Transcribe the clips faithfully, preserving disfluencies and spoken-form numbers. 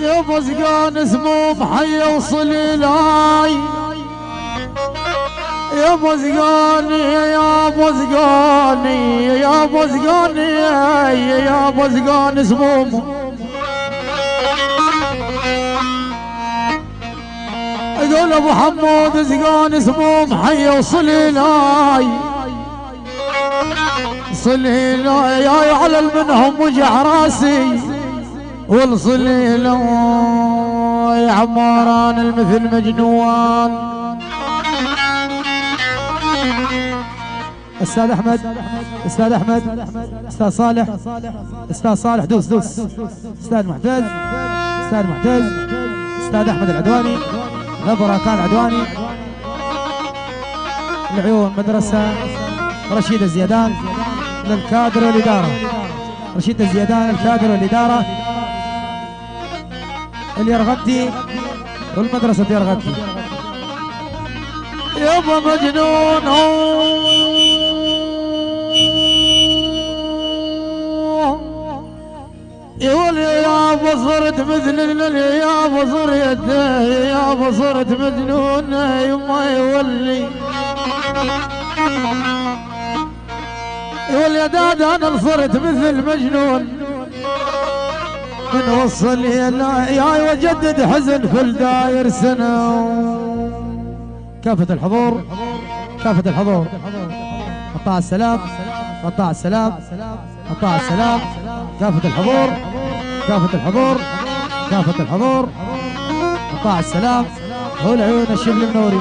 يا بزقان سموم حي وصل لاي يا بزقاني يا بزقاني يا بزقاني يا بزقان سموم يقول ابو حمود زقان سموم حي وصل لاي صلي لاي على منهم وجع راسي والصلي لاي عماران المثل مجنون. استاذ احمد استاذ احمد استاذ صالح استاذ صالح دوس دوس استاذ معتز استاذ معتز استاذ احمد العدواني نبره كان عدواني العيون مدرسه رشيد الزيدان للكادر والاداره رشيد الزيدان الكادر والاداره اليرغبتي والمدرسه يرغبتي يابا مجنون يقول يابا صرت مثل يابا صرت يابا صرت مجنون يما يولي يقول يا داد انا صرت مثل مجنون من وصل يا وجدد حزن في الداير سنه. كافة الحضور كافة الحضور قطاع السلام قطاع السلام قطاع السلام كافة الحضور كافة الحضور كافة الحضور قطاع السلام هو العيون الشبلي منوري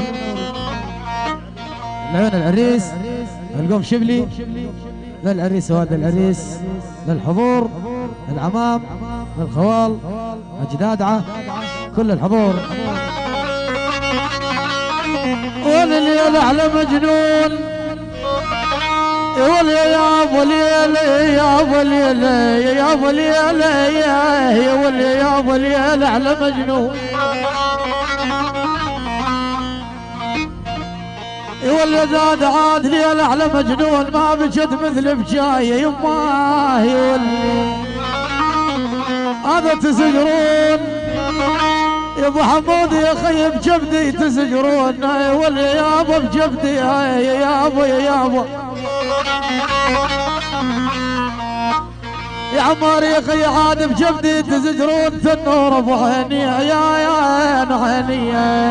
العيون العريس القوم شبلي للعريس وهذا العريس للحضور العمام للخوال اجدادعه كل الحضور. والليل على مجنون يقول يا ابو ليل يا ابو ليل يا ابو ليل يقول يا ابو ليل على مجنون يقول يا زاد عاد ليل على مجنون ما بجد مثل بجايه يما يقول هذا تسجرون يا ابو حمود يا خي بجبدي تسجرون يقول يا ابو بجبدي يا ابو يا ابو يا عمار يا خي عاد بجبدي تسجرون تنور ابو عيني يا يا عيني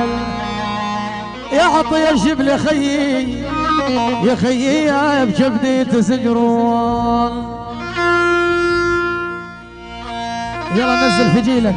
يا عطي الشبل يا خيي يا خيي يا بجبدي تسجرون. يلا نزل فجيلك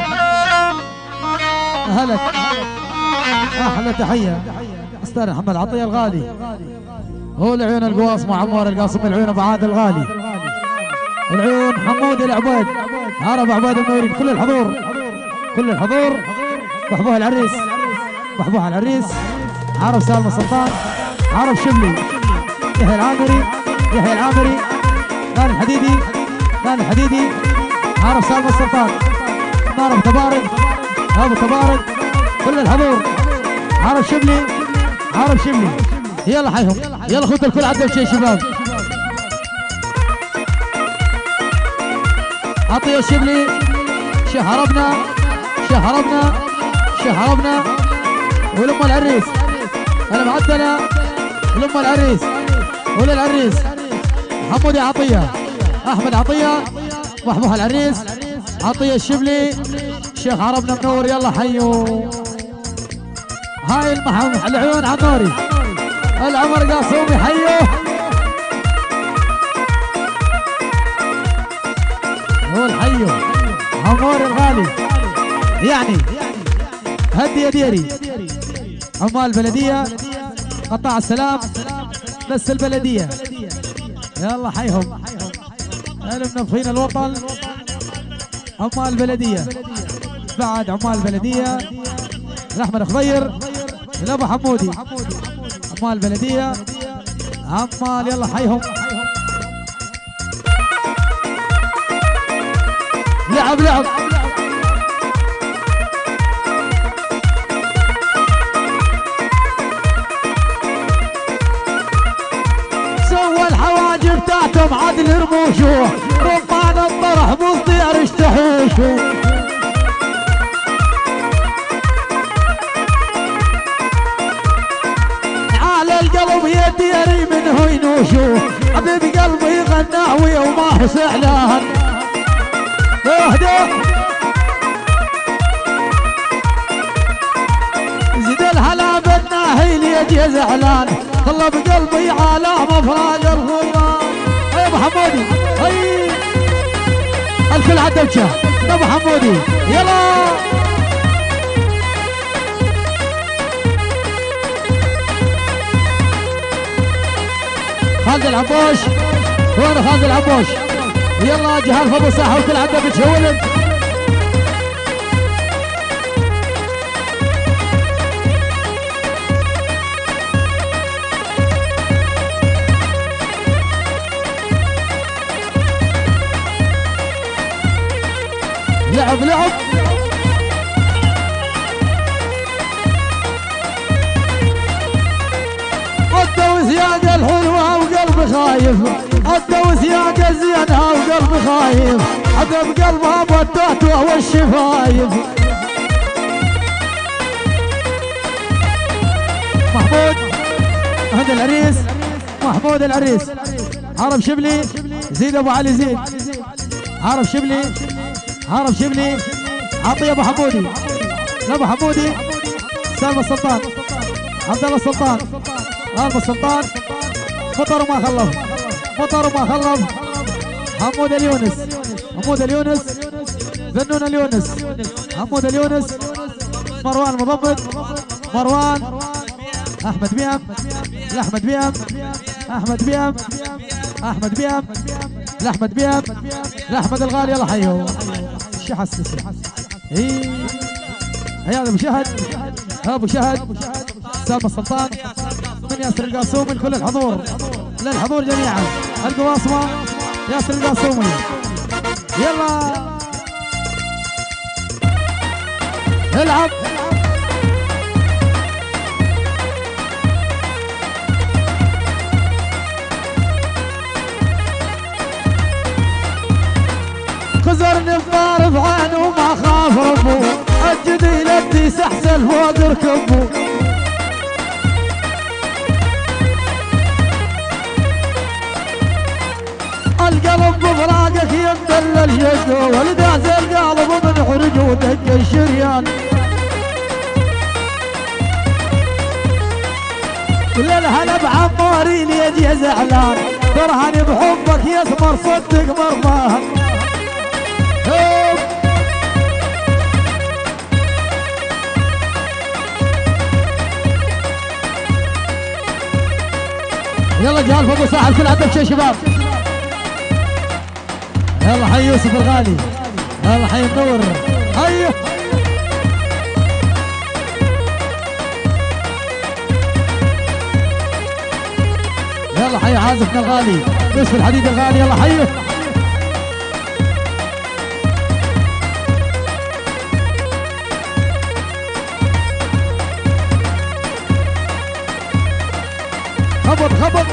هلك احلى تحيه استاذ محمد عطيه الغالي هو العيون القواص مع عمار القاسم العيون ابو عاد الغالي العيون حمود العبيد عرب عبيد المورد كل الحضور كل الحضور بحبوها العريس بحبوها العريس عرب سالم السلطان عرب شبلي يحيى العامري يحيى العامري نال الحديدي نال الحديدي عرب سالم السلطان عرب تبارك ابو تبارك كل الحضور عرب شبلي عرب شبلي يلا حيهم يلا خذوا الكل عدل شيء شباب عطيه الشبلي شهربنا شهربنا شهربنا ولم العريس المعدله ولم العريس وللعريس محمود عطيه احمد عطيه محبوها العريس عطيه الشبلي شيخ عربنا منور يلا حيوا هاي المحمد العيون عماري العمر قاسومي حيوه هو الحيو عمار الغالي يعني هدي يا ديري عمال البلديه قطاع السلام بس البلديه يلا حيهم المنفخين الوطن عمال البلديه بعد عمال البلديه احمد خضير لابو حمودي عمال البلديه عمال يلا حيهم لعب لعب سوى الحواجب تاعتهم عدل رموشوه رمان الطرح مصدير اشتحوشو وشوف حبيب قلبي غناوي وما حس اعلان. اهدى زيد الهلا بالناهي لي يجي زعلان والله بقلبي على مفراق الغلان. يا ابو حمودي هي الكل عدبشه يا ابو حمودي يلا. خالد العبوش وين خالد العبوش؟ يلا جهال فضل ساحه وكل عدبشه ولد. لعب لعب الدوس يا الحلوة وقلبي خايف الدوس يا زينها وقلبي خايف حتى بقلبها بدات وهو الشفايف. محمود هذا العريس محمود العريس عرب شبلي زيد ابو علي زيد عرب شبلي عرب شبلي عطيه ابو حمودي ابو حمودي سالم السلطان عبد الله السلطان سالم السلطان فطر وما خلف فطر وما خلف حمود اليونس حمود اليونس ذنون اليونس حمود اليونس مروان مضبط مروان احمد بيام لاحمد بيام احمد بيام احمد بيام لاحمد بيام لاحمد الغالي يلا حيو شو حسس اي هيا ابو شهد ابو شهد سالم السلطان من ياسر القاسومي لكل الحضور للحضور جميعا القواصمه ياسر القاسومي يلا العب. خزرني بطارف عين وما خاف ربو الجديل ابدي سحسل فوق ركبو. القلب بفراقك يمدلل يده ولدعز القلب من حرج ودق الشريان. كل الهلا بعماري لي يجي زعلان برهني بحبك يسمر صدق مرضان. يلا جهال فوق ساحل كل عدد شي شباب. يلا حي يوسف الغالي يلا حي منور حي يلا حي عازفنا الغالي يوسف الحديد الغالي يلا حي. خبط خبط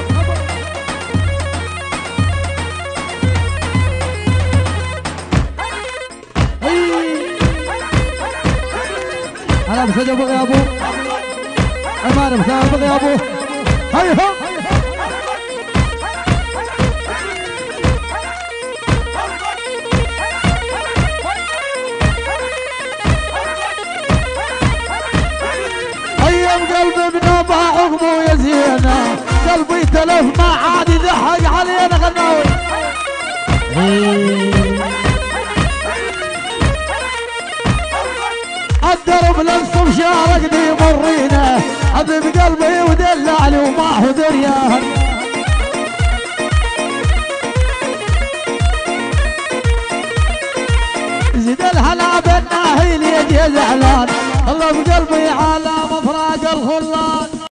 انا بسجل بغي ابو عمار بسجل بغي ابو هيا ايام قلبي بنبع عقبه يا زينه قلبي تلف ما عاد يضحك علينا غناوي. الدرب لنصب شاركني مرينا حبيب قلبي ودلعني وما هو دريان. زيد الهلا بالناهي لي يجي زعلان الله بقلبي على مفراق الخلان.